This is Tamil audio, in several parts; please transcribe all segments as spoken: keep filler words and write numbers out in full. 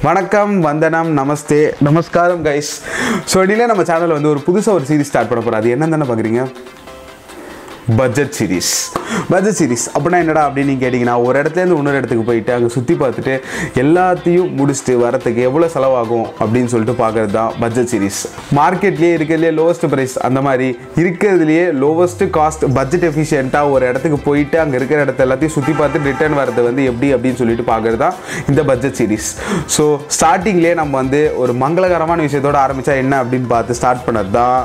வணக்கம் வந்தனம் நமஸ்தே நமஸ்காரம் கைஸ். ஸோ இனிலே நம்ம சேனலில் வந்து ஒரு புதுசாக ஒரு சீரிஸ் ஸ்டார்ட் பண்ண போகிறோம். அது என்னன்னு தானே பார்க்குறீங்க? Budget series. பட்ஜெட் சீரிஸ் அப்படின்னா என்னடா அப்படின்னு நீங்கள் கேட்டிங்கன்னா, ஒரு இடத்துலேருந்து இன்னொரு இடத்துக்கு போயிட்டு அங்கே சுற்றி பார்த்துட்டு எல்லாத்தையும் முடிச்சுட்டு வரத்துக்கு எவ்வளோ செலவாகும் அப்படின்னு சொல்லிட்டு பார்க்குறது தான் பட்ஜெட் சீரிஸ். மார்க்கெட்லேயே இருக்கிறதுலே லோவஸ்ட் ப்ரைஸ், அந்த மாதிரி இருக்கிறதுலையே லோவஸ்ட் காஸ்ட் பட்ஜெட் எஃபிஷியண்ட்டாக ஒரு இடத்துக்கு போயிட்டு அங்கே இருக்கிற இடத்த எல்லாத்தையும் சுற்றி பார்த்து ரிட்டர்ன் வரது வந்து எப்படி அப்படின்னு சொல்லிட்டு பார்க்குறது தான் இந்த பட்ஜெட் சீரிஸ். ஸோ ஸ்டார்டிங்லேயே நம்ம வந்து ஒரு மங்களகரமான விஷயத்தோடு ஆரம்பித்தா என்ன அப்படின்னு பார்த்து ஸ்டார்ட் பண்ணது தான்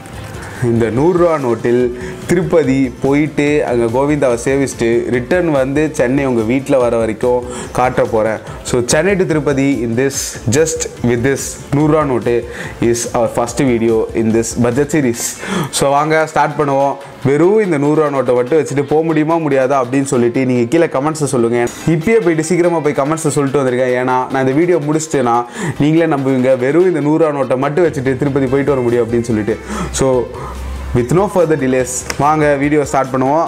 இந்த நூறுரூவா நோட்டில் திருப்பதி போயிட்டு அங்கே கோவிந்தாவை சேவிச்சுட்டு ரிட்டர்ன் வந்து சென்னை உங்கள் வீட்டில் வர வரைக்கும் காட்ட போகிறேன். So Chennai to Tirupati in this just with this நூறுரூவா note is our first video in this budget series. So வாங்க ஸ்டார்ட் பண்ணுவோம். வெறும் இந்த நூறுரூவா நோட்டை மட்டும் வச்சுட்டு போக முடியுமா முடியாதா அப்படின்னு சொல்லிட்டு நீங்கள் கீழே கமெண்ட்ஸை சொல்லுங்கள். இப்பயே போயிட்டு சீக்கிரமாக போய் கமெண்ட்ஸை சொல்லிட்டு வந்திருக்கேன். ஏன்னா நான் இந்த வீடியோ முடிச்சிட்டேன்னா நீங்களே நம்புவீங்க வெறும் இந்த நூறுரூவா நோட்டை மட்டும் வச்சுட்டு திருப்பதி போயிட்டு வர முடியும் அப்படின்னு சொல்லிட்டு. So with no further delays வாங்க வீடியோ ஸ்டார்ட் பண்ணுவோம்.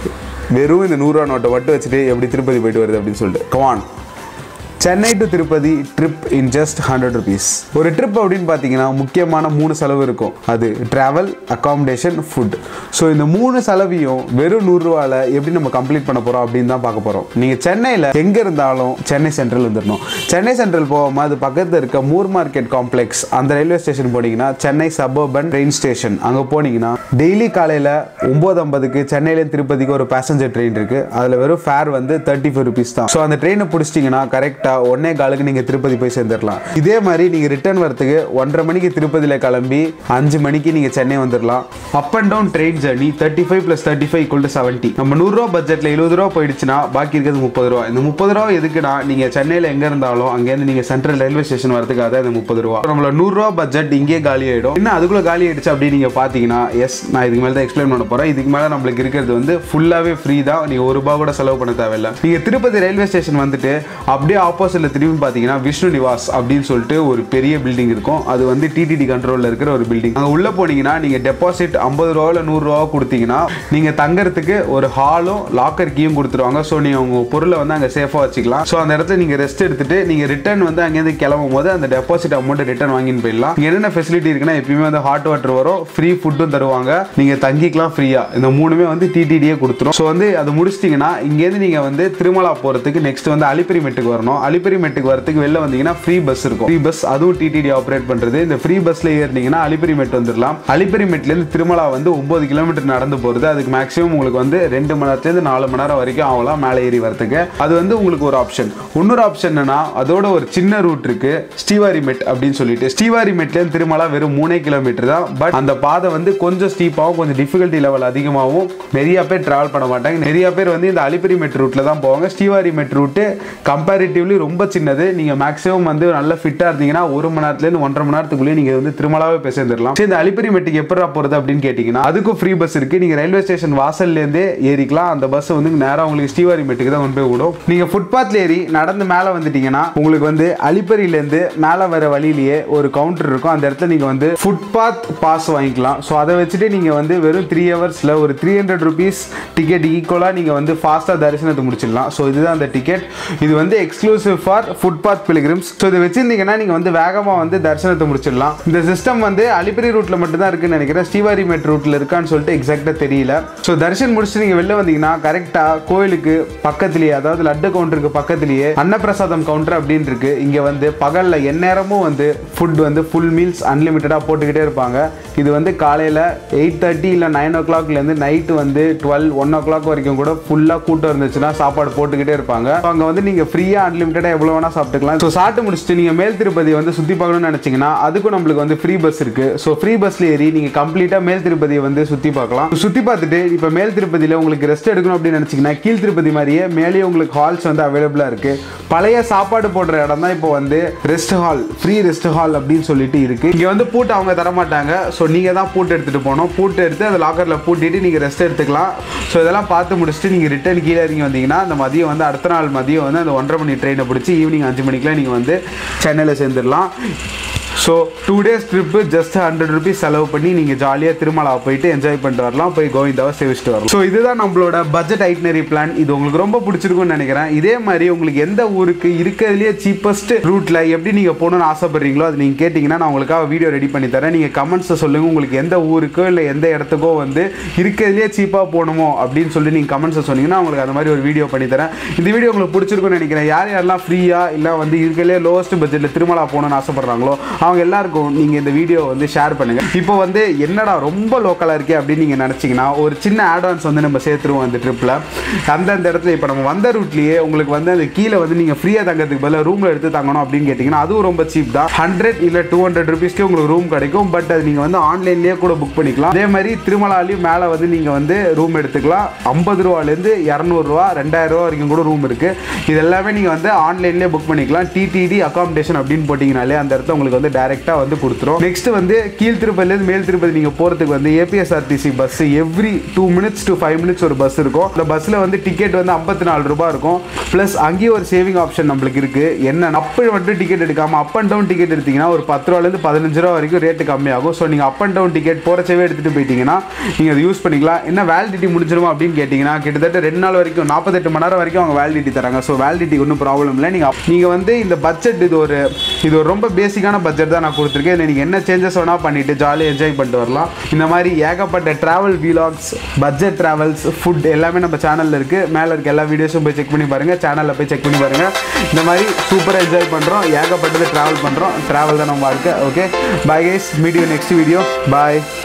வெறும் இந்த நூறுரூவா நோட்டை மட்டும் வச்சுட்டு எப்படி திருப்பதி போயிட்டு வருது அப்படின்னு சொல்லிட்டு. Come on. Chennai to Tirupati trip in just hundred rupees. ஒரு ட்ரிப் அப்படின்னு பார்த்தீங்கன்னா முக்கியமான மூணு செலவு இருக்கும். அது ட்ராவல், அக்காமடேஷன், ஃபுட். ஸோ இந்த மூணு செலவையும் வெறும் நூறுரூவாவில் எப்படி நம்ம கம்ப்ளீட் பண்ண போகிறோம் அப்படின்னு தான் பார்க்க போகிறோம். நீங்கள் சென்னையில் எங்கே இருந்தாலும் சென்னை சென்ட்ரல் வந்துடணும். சென்னை சென்ட்ரல் போகாமல் அது பக்கத்தில் இருக்க மூர் மார்க்கெட் காம்ப்ளெக்ஸ் அந்த ரயில்வே ஸ்டேஷன் போனீங்கன்னா சென்னை சபர்பன் ட்ரெயின் ஸ்டேஷன் அங்கே போனீங்கன்னா டெய்லி காலையில் ஒம்பது ஐம்பதுக்கு சென்னையிலேருந்து திருப்பதிக்கு ஒரு பேசஞ்சர் ட்ரெயின் இருக்குது. அதில் வெறும் ஃபேர் வந்து தேர்ட்டி ஃபைவ் ருபீஸ் தான். ஸோ அந்த ட்ரெயினை பிடிச்சிட்டிங்கன்னா கரெக்டாக ஒன்னே காலுக்கு நீங்க திருப்பதி போய் சேர்ந்துடலாம். இதே மாதிரி நீங்க ரிட்டர்ன் வரதுக்கு ஒன்றரை மணிக்கு திருப்பதியில கிளம்பி அஞ்சு மணிக்கு நீங்க சென்னை வந்துடலாம். Up and down train journey thirty five plus thirty five equal to seventy. நம்ம நூறு ரூபா பட்ஜெட்ல எழுபது ரூபா போயிடுச்சுன்னா பாக்கி இருக்கிறது முப்பது ரூபா. இந்த முப்பது ரூபா எதுக்குன்னா நீங்க சென்னையில எங்க இருந்தாலும் அங்கேருந்து நீங்க சென்ட்ரல் ரயில்வே ஸ்டேஷன் வரதுக்காக இந்த முப்பது ரூபா. நம்மளோட நூறு ரூபா பட்ஜெட் இங்கே காலி ஆயிடும். இன்னும் அதுக்குள்ள காலி ஆயிடுச்சு அப்படின்னு நீங்க பாத்தீங்கன்னா, எஸ் நான் இதுக்கு மேல தான் எக்ஸ்பிளைன் பண்ண போறேன். இதுக்கு மேல நம்மளுக்கு இருக்கிறது வந்து ஃபுல்லாவே ஃப்ரீ தான். நீங்க ஒரு ரூபா கூட செலவு பண்ண தேவையில்லை. நீங்க திருப்பதி ரயில்வே ஸ்டேஷன் வந்துட்டு அப்படியே ஆப்போசிட்ல திரும்பி பாத்தீங்கன்னா விஷ்ணு நிவாஸ் அப்படின்னு சொல்லிட்டு ஒரு பெரிய பில்டிங் இருக்கும். அது வந்து டிடிடி கண்ட்ரோல்ல இருக்கிற ஒரு பில்டிங். அங்க உள்ள போனீங்கன்னா நீங்க டெபாசிட் ஐம்பது ரூபாயில நூறு ரூபா கொடுத்தீங்கன்னா நீங்க தங்கறதுக்கு ஒரு ஹாலும் லாக்கர் கீயும் கொடுத்துருவாங்க. ஸோ நீங்க உங்க பொருளை வந்து அங்க சேஃபா வச்சுக்கலாம். ஸோ அந்த இடத்துல நீங்க ரெஸ்ட் எடுத்துட்டு நீங்க ரிட்டர்ன் வந்து அங்கேருந்து கிளம்பும் போது அந்த டெபாசிட் அமௌண்ட் ரிட்டர்ன் வாங்கின்னு போயிடலாம். இங்க என்னென்ன ஃபெசிலிட்டி இருக்குன்னா, எப்பயுமே வந்து ஹாட் வாட்டர் வரும், ஃப்ரீ ஃபுட்டும் தருவாங்க, நீங்க தங்கிக்கலாம் ஃப்ரீயா. இந்த மூணுமே வந்து டிடிடியே கொடுத்துரும். ஸோ வந்து அது முடிச்சிட்டீங்கன்னா இங்கேருந்து நீங்க வந்து திருமலா போறதுக்கு நெக்ஸ்ட் வந்து அலிப்பிரி மெட்டுக்கு வரணும். அலிப்பிரி மெட்டுக்கு வரதுக்கு வெளில வந்தீங்கன்னா ஃப்ரீ பஸ் இருக்கும். ஃப்ரீ பஸ் அதுவும் டிடிடி ஆபரேட் பண்றது. இந்த ஃப்ரீ பஸ்ல ஏறினீங்கன்னா அலிப்பிரி மெட் வந்துடலாம். அலிப்பிரி மெட்ல இருந்து திருமலா வந்து ஒன்பது கிலோமீட்டர் நடந்து போறது. அதுக்கு மேக்ஸிமம் உங்களுக்கு வந்து ரெண்டு மணி நேரத்துல இருந்து நாலு மணி நேரம் வரைக்கும் ஆகலாம் மேலே ஏறி வரதுக்கு. அது வந்து உங்களுக்கு ஒரு ஆப்ஷன். இன்னொரு ஆப்ஷன் என்னன்னா, அதோட ஒரு சின்ன ரூட் இருக்கு, ஸ்ரீவாரி மெட் அப்படின்னு சொல்லிட்டு. ஸ்ரீவாரி மெட்ல இருந்து திருமலா வெறும் மூணே கிலோமீட்டர் தான். பட் அந்த பாதை வந்து கொஞ்சம் ஸ்டீப்பாகவும் கொஞ்சம் டிஃபிகல்ட்டி லெவல் அதிகமாகவும் நிறைய பேர் டிராவல் பண்ண மாட்டாங்க. நிறைய பேர் வந்து இந்த அலிப்பிரி மெட் ரூட்ல தான் போவாங்க. ஸ்ரீவாரி மெட் ரூட் கம்பேரிட்டிவ்லி ரொம்ப சின்னது. நீங்க மேக்ஸிமம் வந்து நல்ல ஃபிட்டா இருந்தீங்கன்னா ஒரு மணி நேரத்துல இருந்து ஒன்றரை மணி நேரத்துக்குள்ளே நீங்க வந்து திருமலாவே போய் சேர்ந்துடலாம். இந்த அலிப்பிரி மெட்டுக்கு எப்படா போறது அப்படின்னு கேட்டீங்கன்னா, அதுக்கும் ஃப்ரீ பஸ் இருக்கு. நீங்க ரயில்வே ஸ்டேஷன் வாசல்ல இருந்தே ஏறிக்கலாம். அந்த பஸ் வந்து நேரா உங்களுக்கு ஸ்ரீவாரி மெட்டுக்கு தான் கொண்டு போய் விடும். நீங்க ஃபுட்பாத்ல ஏறி நடந்து மேல வந்துட்டீங்கன்னா உங்களுக்கு வந்து அலிப்பரியில இருந்து மேல வர வழியிலேயே ஒரு கவுண்டர் இருக்கும். அந்த இடத்துல நீங்க வந்து ஃபுட்பாத் பாஸ் வாங்கிக்கலாம். ஸோ அதை வச்சுட்டு நீங்க வந்து வெறும் த்ரீ ஹவர்ஸ்ல ஒரு த்ரீ ஹண்ட்ரட் ருபீஸ் டிக்கெட் ஈக்குவலா நீங்க வந்து ஃபாஸ்டா தரிசனத்தை முடிச்சிடலாம். ஸோ இதுதான் அந்த டிக்கெட். இது வந்து exclusive for footpath pilgrims. So இதை வச்சிருந்தீங்கன்னா நீங்க வந்து வேகமா வந்து தரிசனத்தை முடிச்சிடலாம். இந்த சிஸ்டம் வந்து அலிப்பிரி ரூட்ல மட்டும் தான் இருக்குன்னு நினைக்கிறேன். ஸ்ரீவாரி மெட் ரூட்ல இருக்கான்னு சொல்லிட்டு எக்ஸாக்டா தெரியல. ஸோ தரிசனம் முடிச்சுட்டு நீங்க வெளில வந்தீங்கன்னா கரெக்டா கோயிலுக்கு பக்கத்திலேயே, அதாவது லட்டு கவுண்டருக்கு பக்கத்திலேயே அன்னப்பிரசாதம் கவுண்டர் அப்படின்னு இருக்கு. இங்க வந்து பகல்ல எந்நேரமும் வந்து ஃபுட் வந்து ஃபுல் மீல்ஸ் அன்லிமிட்டடா போட்டுக்கிட்டே இருப்பாங்க. இது வந்து காலையில எயிட் தேர்ட்டி இல்ல நைன் ஓ கிளாக்ல இருந்து நைட்டு வந்து டுவெல் ஒன் ஓ கிளாக் வரைக்கும் கூட ஃபுல்லா கூட்டம் இருந்துச்சுன்னா சாப்பாடு போட்டுக்கிட்டே இருப்பாங்க. அங்க வந்து நீங்க ஃப்ரீயா அன்லிமிட்டடா எவ்வளவு வேணா சாப்பிட்டுக்கலாம். ஸோ சாப்பிட்டு முடிச்சுட்டு நீங்க மேல் திருப்பதி வந்து சுத்தி பார்க்கணும்னு நினைச்சீங்கன்னா அதுக்கும் நம்மளுக்கு வந்து ஃப்ரீ பஸ் இருக்கு. ஸோ ஃப்ரீ பஸ்ல ஏறி நீங்க கம்ப்ளீட்டா மேல் திருப்பதியை வந்து சுத்தி பார்க்கலாம். சுத்தி பார்த்துட்டு இப்ப மேல் திருப்பதியில உங்களுக்கு ரெஸ்ட் எடுக்கணும் அப்படின்னு நினைச்சீங்கன்னா கீழ் திருப்பதி மாதிரியே மேலேயே உங்களுக்கு ஹால்ஸ் வந்து அவைலபிளா இருக்கு. பழைய சாப்பாடு போடுற இடம் தான் இப்போ வந்து rest hall, free rest hall அப்படின்னு சொல்லிட்டு இருக்கு. இங்க வந்து பூட்டு அவங்க தர மாட்டாங்க. ஸோ நீங்க தான் பூட்டு எடுத்துட்டு போகணும். பூட்டு எடுத்து அந்த லாக்கர்ல பூட்டிட்டு நீங்க ரெஸ்ட் எடுத்துக்கலாம். ஸோ இதெல்லாம் பார்த்து முடிச்சுட்டு நீங்க ரிட்டர்ன் கீழே இறங்கி வந்தீங்கன்னா அந்த மதியம் வந்து அடுத்த நாள் மதியம் வந்து அந்த ஒன்றரை மணி ட்ரெயினை பிடிச்சி ஈவினிங் அஞ்சு மணிக்கெல்லாம் நீங்க வந்து சென்னையில் சேர்ந்துடலாம். So two days trip just hundred rupees செலவு பண்ணி நீங்கள் ஜாலியாக திருமலா போயிட்டு என்ஜாய் பண்ணிட்டு வரலாம், போய் கோவிந்தாவை சேவிச்சுட்டு வரலாம். ஸோ இதுதான் நம்மளோட பட்ஜெட் ஐட்னரி பிளான். இது உங்களுக்கு ரொம்ப பிடிச்சிருக்கும்னு நினைக்கிறேன். இதே மாதிரி உங்களுக்கு எந்த ஊருக்கு இருக்கிறதுலேயே சீப்பஸ்ட் ரூட்டில் எப்படி நீங்கள் போகணும்னு ஆசைப்படுறீங்களோ அது நீங்கள் கேட்டிங்கன்னா நான் உங்களுக்காக வீடியோ ரெடி பண்ணி தரேன். நீங்கள் கமெண்ட்ஸை சொல்லுங்கள், உங்களுக்கு எந்த ஊருக்கோ இல்லை எந்த இடத்துக்கோ வந்து இருக்கிறதுலேயே சீப்பாக போகணுமோ அப்படின்னு சொல்லி நீங்கள் கமெண்ட்ஸை சொன்னீங்கன்னா உங்களுக்கு அந்த மாதிரி ஒரு வீடியோ பண்ணி தரேன். இந்த வீடியோ உங்களுக்கு பிடிச்சிருக்கும்னு நினைக்கிறேன். யார் யாரெல்லாம் ஃப்ரீயாக இல்லை வந்து இருக்கிறதுலே லோவஸ்ட் பட்ஜெட்டில் திருமலா போகணும்னு ஆசைப்படுறாங்களோ அவங்க எல்லாருக்கும் நீங்கள் இந்த வீடியோ வந்து ஷேர் பண்ணுங்கள். இப்போ வந்து என்னடா ரொம்ப லோக்கலாக இருக்கே அப்படின்னு நீங்கள் நினச்சிங்கன்னா ஒரு சின்ன ஆட்வான்ஸ் வந்து நம்ம சேர்த்துருவோம் அந்த ட்ரிப்பில். அந்தந்த இடத்துல இப்போ நம்ம வந்த ரூட்லேயே உங்களுக்கு வந்து அந்த கீழே வந்து நீங்கள் ஃப்ரீயாக தங்கிறதுக்கு பதிலாக ரூமில் எடுத்து தங்கணும் அப்படின்னு கேட்டிங்கன்னா அதுவும் ரொம்ப சீப் தான். ஹண்ட்ரட் இல்லை டூ ஹண்ட்ரட் ருபீஸ்க்கு உங்களுக்கு ரூம் கிடைக்கும். பட் அது நீங்கள் வந்து ஆன்லைன்லேயே கூட புக் பண்ணிக்கலாம். அதே மாதிரி திருமலாலையும் மேலே வந்து நீங்கள் வந்து ரூம் எடுத்துக்கலாம். ஐம்பது ரூபாலேருந்து இரநூறுவா ரெண்டாயிரம் ரூபா வரைக்கும் கூட ரூம் இருக்குது. இது எல்லாமே நீங்கள் வந்து ஆன்லைன்லேயே புக் பண்ணிக்கலாம். டிடிடி அகாமடேஷன் அப்படின்னு போட்டிங்கனாலே அந்த இடத்துல உங்களுக்கு வந்து டைரெக்டாக வந்து கொடுத்துரும். நெக்ஸ்ட் வந்து கீழ் திருப்பதிலேருந்து மேல் திருப்பதி நீங்கள் போகிறதுக்கு வந்து APSRTC bus every two minutes to five minutes ஒரு பஸ் இருக்கும். அந்த பஸ்ஸில் வந்து டிக்கெட் வந்து ஐம்பத்தி நாலு ரூபா இருக்கும். ப்ளஸ் அங்கேயும் ஒரு சேவிங் ஆப்ஷன் நம்மளுக்கு இருக்குது. என்ன அப்போ மட்டும் டிக்கெட் எடுக்காமல் அப் அண்ட் டவுன் டிக்கெட் எடுத்தீங்கன்னா ஒரு பத்து ரூபாலேருந்து பதினஞ்சு ரூபா வரைக்கும் ரேட்டு கம்மியாகும். ஸோ நீங்கள் அப் அண்ட் டவுன் டிக்கெட் போகிறச்சவே எடுத்துகிட்டு போயிட்டீங்கன்னா நீங்கள் அதை யூஸ் பண்ணிக்கலாம். என்ன வேலிடிட்டி முடிஞ்சிருமா அப்படின்னு கேட்டிங்கன்னா கிட்டத்தட்ட ரெண்டு நாள் வரைக்கும் நாற்பத்தெட்டு மணி நேரம் வரைக்கும் அவங்க வேலிடிட்டி தராங்க. ஸோ வேலிடிட்டி ஒன்றும் ப்ராப்ளம் இல்லை. நீங்கள் நீங்கள் வந்து இந்த பட்ஜெட் இது ஒரு இது ஒரு ரொம்ப பேசிக்கான பட்ஜெட் தான் நான் கொடுத்துருக்கேன். இல்லை நீங்கள் என்ன சேஞ்சஸ் வேணால் பண்ணிவிட்டு ஜாலியாக என்ஜாய் பண்ணிட்டு வரலாம். இந்த மாதிரி ஏகப்பட்ட travel vlogs, budget travels, food எல்லாமே நம்ம சேனலில் இருக்குது. மேலே இருக்க எல்லா வீடியோஸும் போய் செக் பண்ணி பாருங்கள். சேனலில் போய் செக் பண்ணி பாருங்கள். இந்த மாதிரி சூப்பராக என்ஜாய் பண்ணுறோம், ஏகப்பட்டது ட்ராவல் பண்ணுறோம். ட்ராவல் தான் நம்ம வாழ்க்கை. Okay, bye guys, meet you next video. Bye.